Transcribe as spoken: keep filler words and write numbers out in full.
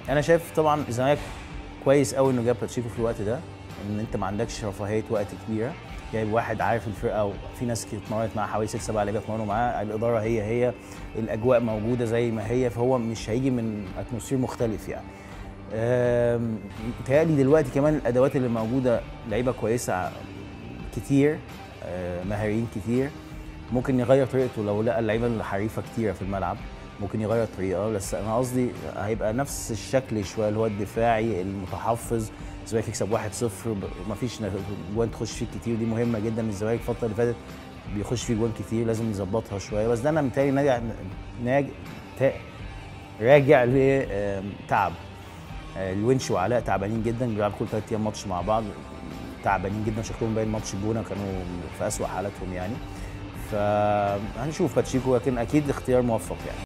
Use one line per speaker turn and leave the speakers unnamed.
انا شايف طبعا الزمالك كويس قوي انه جاب باتشيكو في الوقت ده، ان انت ما عندكش رفاهيه وقت كبيره، جايب واحد عارف الفرقه وفي ناس كتير اتمرنت معاه، حوالي ست سبع لعيبه اتمرنوا معاه، الاداره هي هي، الاجواء موجوده زي ما هي، فهو مش هيجي من اتموسفير مختلف يعني. متهيألي دلوقتي كمان الادوات اللي موجوده لعيبه كويسه كتير، مهاريين كتير، ممكن يغير طريقته لو لقى اللعيبه الحريفه كتيره في الملعب، ممكن يغير الطريقه، بس انا قصدي هيبقى نفس الشكل شويه اللي هو الدفاعي المتحفظ. الزمالك يكسب واحد صفر مفيش جوان تخش فيه كتير، دي مهمه جدا. الزمالك الفتره اللي فاتت بيخش فيه جوان كتير، لازم نظبطها شويه، بس ده انا متهيألي ناجع ناج راجع لتعب. الونش وعلاء تعبانين جدا، بيلعبوا كل ثلاث ايام ماتش مع بعض، تعبانين جدا، شكلهم باين ماتش الجونه كانوا في اسوأ حالاتهم يعني. فهنشوف باتشيكو، لكن اكيد اختيار موفق يعني.